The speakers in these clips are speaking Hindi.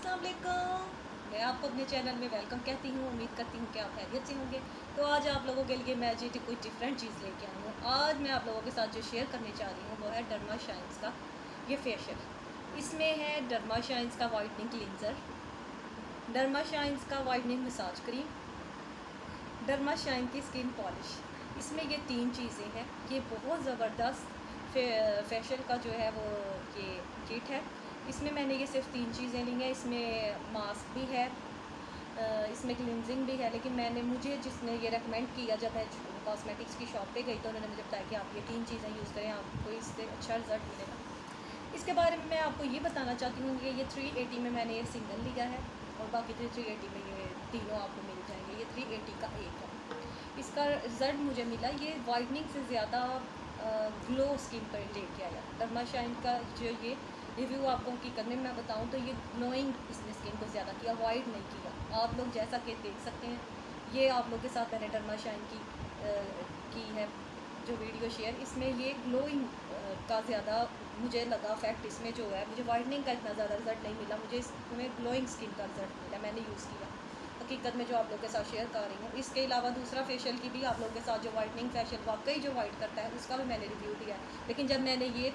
अस्सलाम वालेकुम। मैं आपको अपने चैनल में वेलकम कहती हूँ। उम्मीद करती हूँ कि आप खैरियत से होंगे। तो आज आप लोगों के लिए मैं जी कोई डिफरेंट चीज़ लेके आई हूँ। आज मैं आप लोगों के साथ जो शेयर करने जा रही हूँ वो है डर्मा शाइन्स का ये फेशियल। इसमें है डर्मा शाइन्स का वाइटनिंग क्लींजर, डर्मा शाइन्स का whitening massage cream, Derma Shine की स्किन पॉलिश। इसमें ये 3 चीज़ें हैं। ये बहुत ज़बरदस्त फेशियल का जो है वो ये किट है। इसमें मैंने ये सिर्फ 3 चीज़ें ली हैं। इसमें मास्क भी है, इसमें क्लिनजिंग भी है, लेकिन मुझे जिसने ये रेकमेंड किया, जब मैं कॉस्मेटिक्स की शॉप पे गई तो उन्होंने मुझे बताया कि आप ये 3 चीज़ें यूज़ करें, आपको इससे अच्छा रिज़ल्ट मिलेगा। इसके बारे में मैं आपको ये बताना चाहती हूँ कि ये 380 में मैंने ये सिंगल लिया है और बाकी 380 में ये तीनों आपको मिल जाएंगे। ये 380 का एक है। इसका रिज़ल्ट मुझे मिला, ये वाइटनिंग से ज़्यादा ग्लो स्किन पर लेके आया। डर्मा शाइन का जो ये रिव्यू आपको हकीकत में मैं बताऊं तो ये ग्लोइंग इसने स्किन को ज़्यादा किया, वाइट नहीं किया। आप लोग जैसा कि देख सकते हैं, ये आप लोग के साथ मैंने डर्मा शाइन की है जो वीडियो शेयर। इसमें ये ग्लोइंग का ज़्यादा मुझे लगा फैक्ट इसमें जो है। मुझे वाइटनिंग का इतना ज़्यादा रिज़ल्ट नहीं मिला, मुझे इसमें ग्लोइंग स्किन का रिज़ल्ट मिला। मैंने यूज़ किया हकीकत में जो आप लोग के साथ शेयर कर रही हूँ। इसके अलावा दूसरा फेशियल की भी आप लोग के साथ जो वाइटनिंग फेशियल वाकई जो वाइट करता है उसका भी मैंने रिव्यू दिया है, लेकिन जब मैंने ये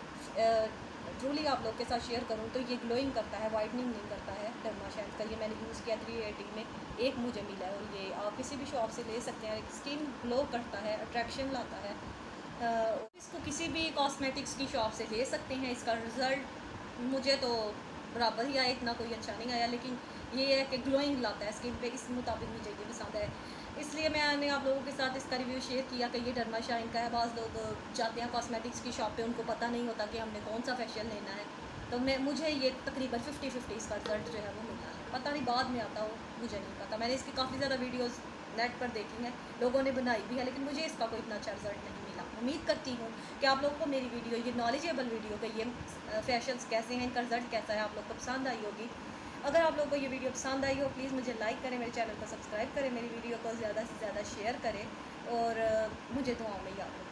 ट्रूली आप लोग के साथ शेयर करूँ तो ये ग्लोइंग करता है, वाइटनिंग नहीं करता है। डर्मा शाइन का ये मैंने यूज़ किया 380 में, एक मुझे मिला है और ये आप किसी भी शॉप से ले सकते हैं। स्किन ग्लो करता है, अट्रैक्शन लाता है। इसको किसी भी कॉस्मेटिक्स की शॉप से ले सकते हैं। इसका रिज़ल्ट मुझे तो बराबर ही आया, इतना कोई अच्छा नहीं आया, लेकिन ये है कि ग्लोइंग लाता है स्किन पे, इस मुताबिक मुझे ये पसंद है। इसलिए मैंने आप लोगों के साथ इसका रिव्यू शेयर किया कि ये डर्मा शाइन का है। बाज़ लोग जाते हैं कॉस्मेटिक्स की शॉप पे, उनको पता नहीं होता कि हमने कौन सा फेशियल लेना है। तो मुझे ये तकरीबन 50-50 इसका रिज़ल्ट जो है वो मिला है। पता नहीं बाद में आता हो, मुझे नहीं पता। मैंने इसकी काफ़ी ज़्यादा वीडियोज़ नेट पर देखी हैं, लोगों ने बनाई भी है, लेकिन मुझे इसका कोई इतना अच्छा रिज़ल्ट नहीं मिला। उम्मीद करती हूँ कि आप लोगों को मेरी वीडियो, ये नॉलेजेबल वीडियो कि ये फेशियल्स कैसे हैं, इनका रिज़ल्ट कैसा है, आप लोग को पसंद आई होगी। अगर आप लोगों को ये वीडियो पसंद आई हो, प्लीज़ मुझे लाइक करें, मेरे चैनल को सब्सक्राइब करें, मेरी वीडियो को ज़्यादा से ज़्यादा शेयर करें और मुझे दुआओं में याद रखें।